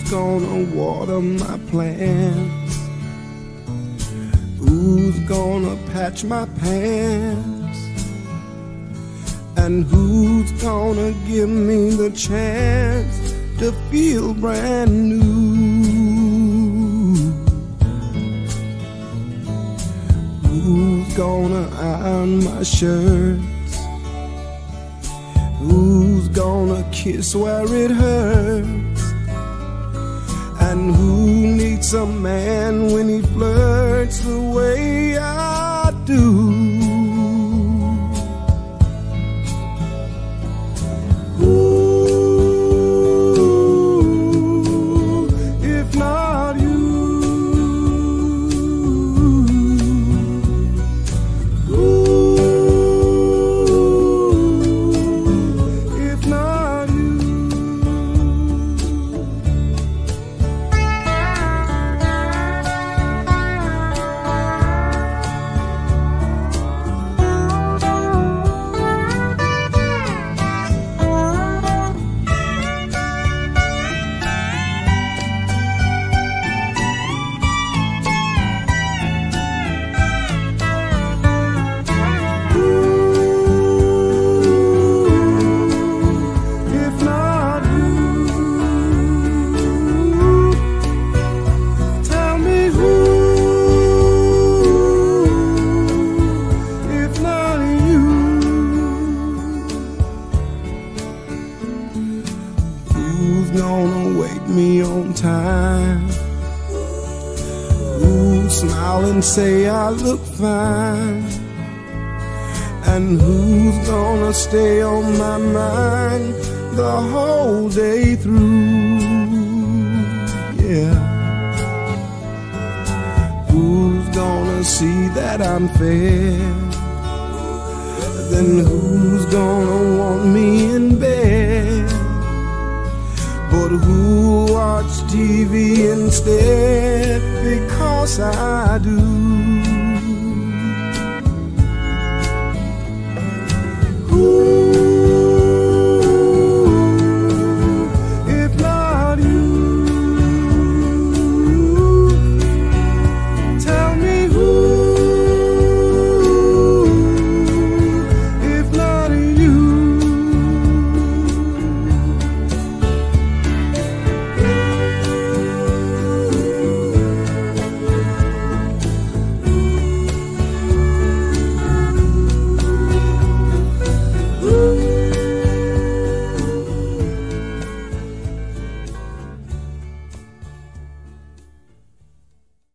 gonna water my plants? Who's gonna patch my pants? And who's gonna give me the chance to feel brand new? Who's gonna iron my shirts? Who's gonna kiss where it hurts? And who needs a man when he flirts the way I do? Ooh, if not you. Who's gonna wake me on time? Who'll smile and say I look fine? And who's gonna stay on my mind the whole day through? Yeah. Who's gonna see that I'm fair? Then who's gonna want me in bed? But who'll watch TV instead because I do?